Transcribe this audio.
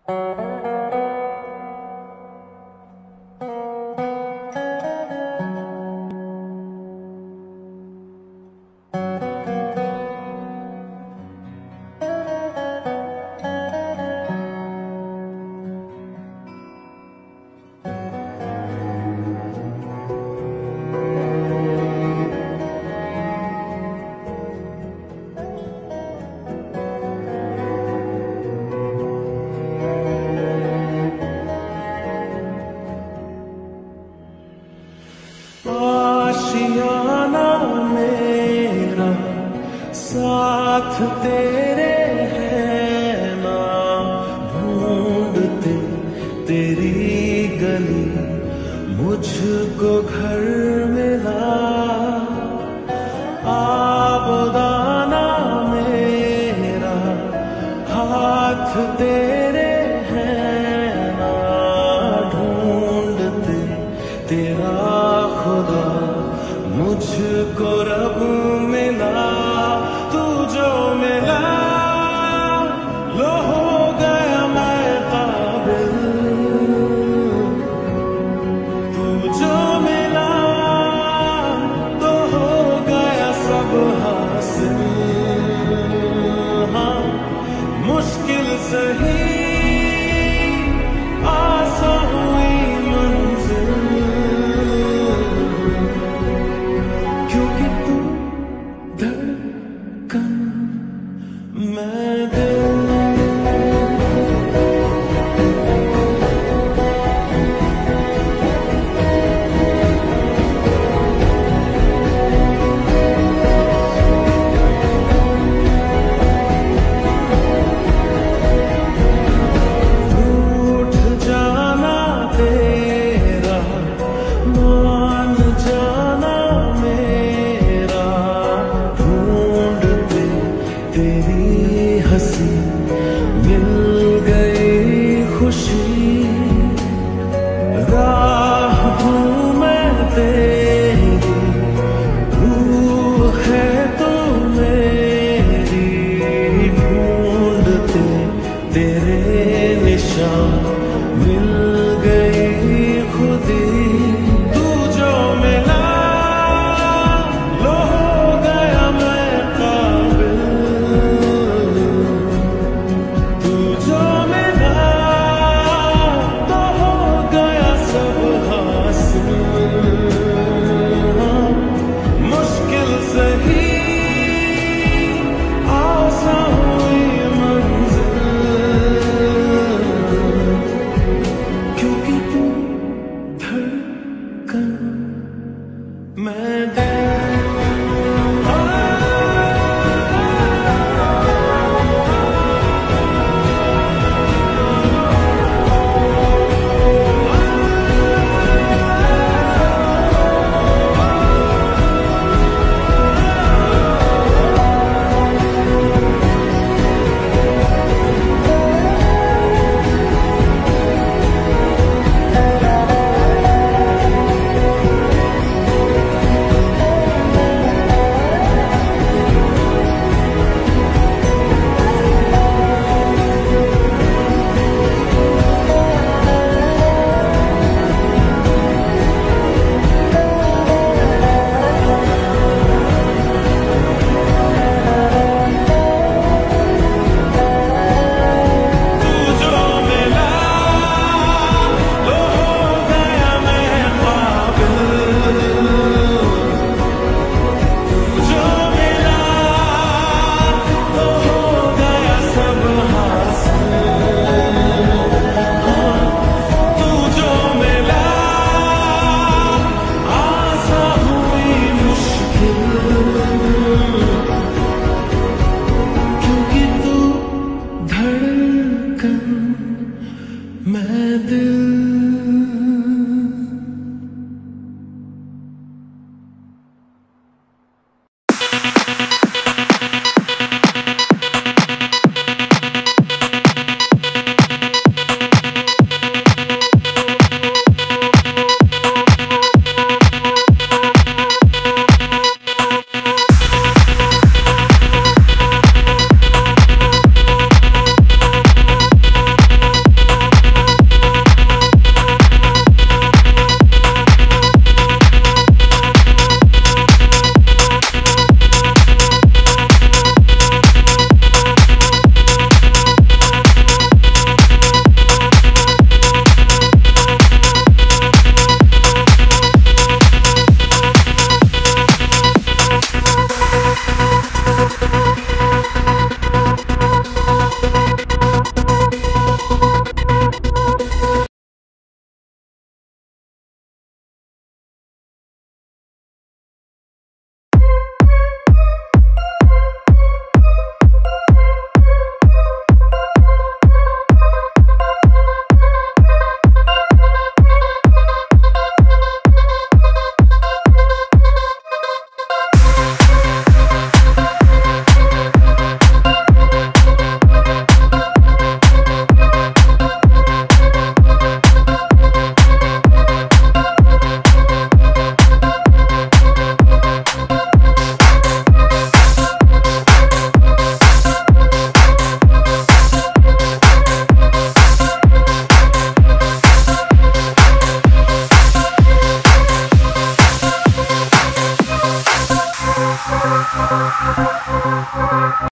आशियाना मेरा साथ तेरे है ना, ढूंढते तेरी गली मुझको घर मिला। आबदाना मेरा हाथ तेरे है ना, ढूंढते तेरा खुदा मुझको रब मिला। तू जो मिला लो हो गया मैं काबिल, तू जो मिला तो हो गया सब हासिल। हाँ मुश्किल सही आसान हुई मंजिल, क्योंकि तू धड़कन मैं दिल। रूठ जाना तेरा मान जाना मेरा, ढूंढते तेरी हंसी मिल गई खुशी। राह हूँ मैं तेरी, रूह है तो मेरी, ढूंढते तेरे निशान मिल गई